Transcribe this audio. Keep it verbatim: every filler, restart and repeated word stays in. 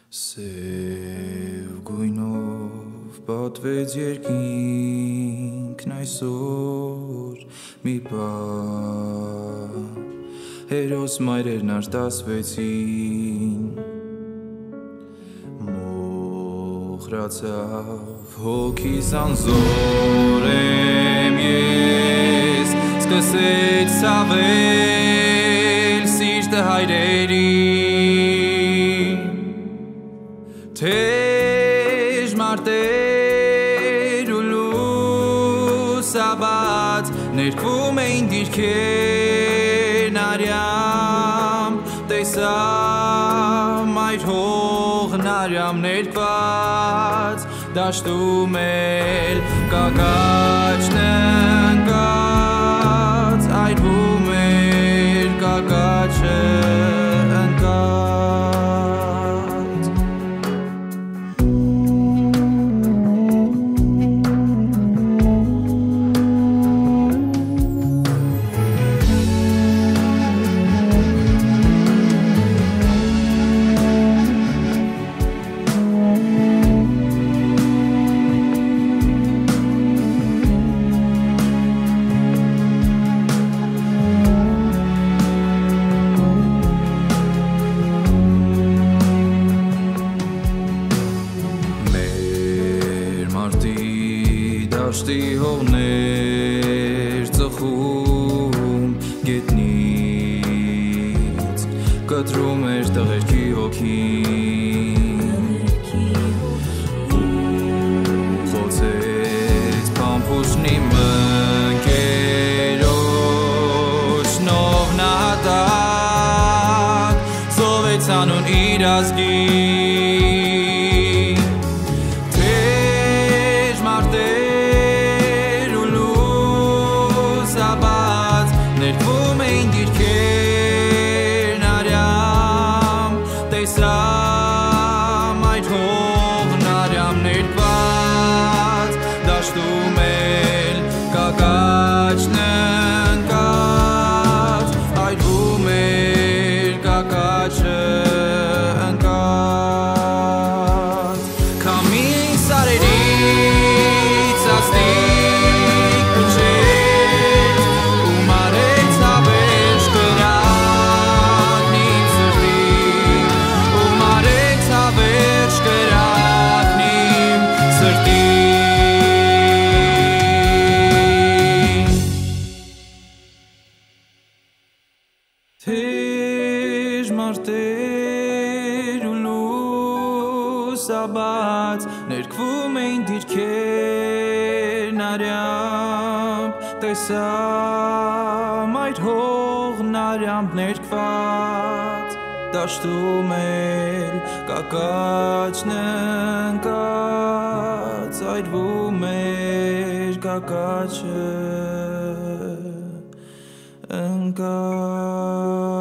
Սև գույնով պատվեց երկինքն այսօր մի բան հերոս մայրերն արտասվեցին մոխրացավ հոգիս անզոր եմ ես սկսեց ցավել սիրտը հայրերին Թեժ մարտեր ու լուսաբաց ներկվում էին դիրքերն արյամ տեսա մայր հողն արյամ ներկված դաշտում էլ կակաչն ընկած այրվում էր կակաչը Դաշտի հողներ ծխում գետնից կտրում էր տղերքի հոգին խոցեց պամպուշնի մնկերոջ նով նահատակ սովեց անուն իր ազգին թեժ մարտեր ներկվում էին դիրքերն արյամ տեսա մայր հողն արյամ ներկված դաշտում էլ կակաչն ընկած այրվում էր կակաչը ընկած քամին սարերից աստիկ փչեց Թեժ մարտեր ու լուսաբաց ներկվում էին դիրքերն արյամբ տեսա մայր հողն արյամբ ներկված դաշտում էլ կակաչն ընկած այրվում էր կակաչը ընկած